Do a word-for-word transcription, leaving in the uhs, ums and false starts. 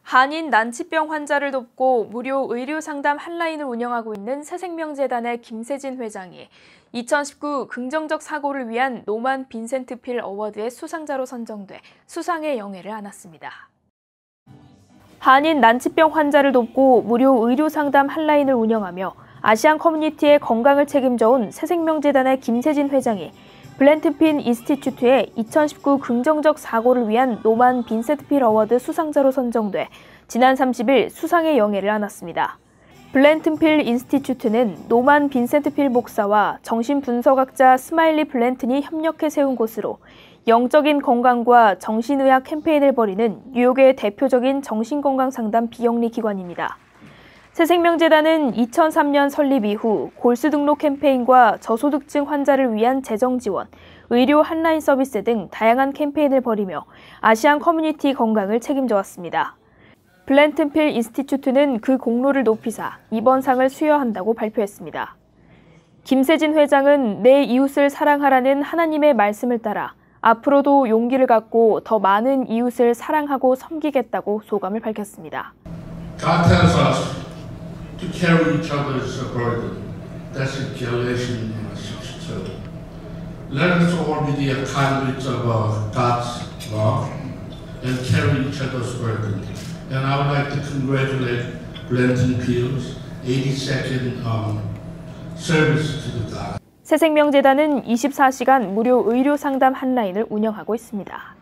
한인 난치병 환자를 돕고 무료 의료 상담 한라인을 운영하고 있는 새생명재단의 김세진 회장이 이천십구 긍정적 사고를 위한 노만 빈센트 필 어워드의 수상자로 선정돼 수상의 영예를 안았습니다. 한인 난치병 환자를 돕고 무료 의료 상담 한라인을 운영하며 아시안 커뮤니티의 건강을 책임져온 새생명재단의 김세진 회장이 블렌튼핀 인스티튜트의 이천십구 긍정적 사고를 위한 노만 빈센트 필 어워드 수상자로 선정돼 지난 삼십 일 수상의 영예를 안았습니다. 블렌튼필 인스티튜트는 노만 빈센트 필 목사와 정신분석학자 스마일리 블렌튼이 협력해 세운 곳으로 영적인 건강과 정신의학 캠페인을 벌이는 뉴욕의 대표적인 정신건강 상담 비영리 기관입니다. 새생명재단은 이천삼 년 설립 이후 골수 등록 캠페인과 저소득층 환자를 위한 재정 지원, 의료 한라인 서비스 등 다양한 캠페인을 벌이며 아시안 커뮤니티 건강을 책임져 왔습니다. 블렌튼필 인스티튜트는 그 공로를 높이사 이번 상을 수여한다고 발표했습니다. 김세진 회장은 내 이웃을 사랑하라는 하나님의 말씀을 따라 앞으로도 용기를 갖고 더 많은 이웃을 사랑하고 섬기겠다고 소감을 밝혔습니다. God tells us to carry each other's burden. That's in Galatians six two. Let us all be the conduits of God's love and carry each other's burden. And I would like to congratulate Blenton Peel's eighty-second um, service to the God. 새생명재단은 이십사 시간 무료 의료 상담 한라인을 운영하고 있습니다.